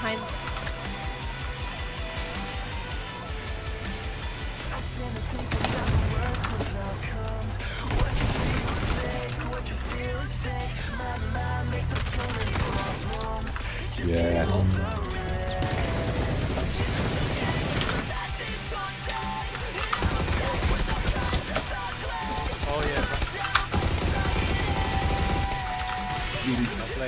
behind. Yeah. Oh yeah. Easy. I'll play.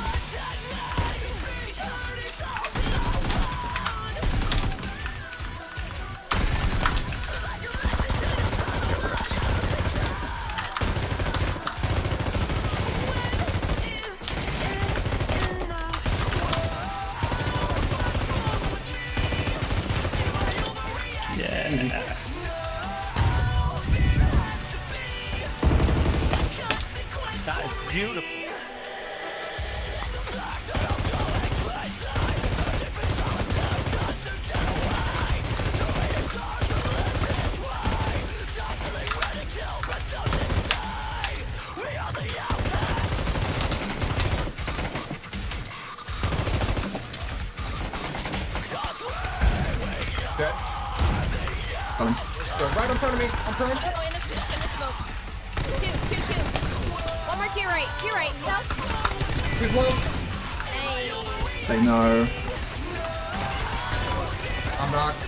Yeah. Easy. That is beautiful. Okay. Coming. Go right in front of me. I'm coming. Oh, in the smoke. Two. One more to your right. South. He's low. Hey. They know. I'm knocked.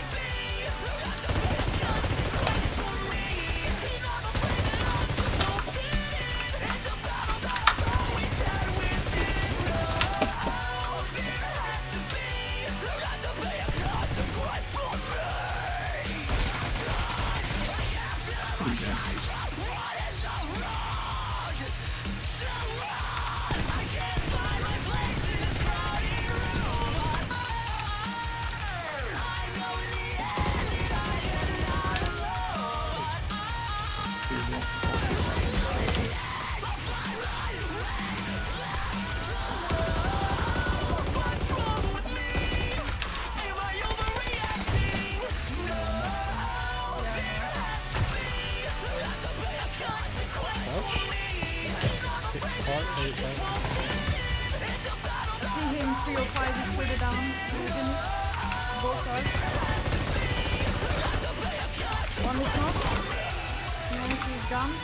I see him 305 is further down. Both are. One is not. You only see his gun.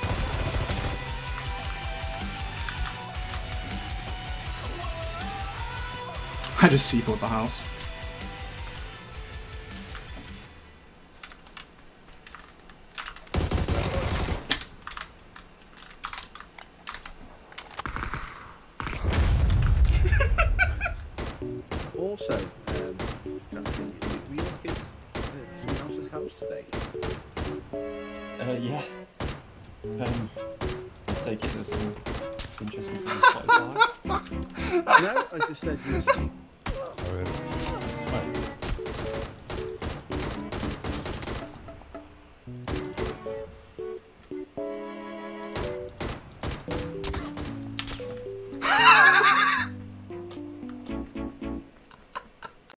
I just C4'd the house. Also, Jonathan, we look at someone else's house today. Yeah. I take it there's some interesting things like that. No, I just said you. Oh, really?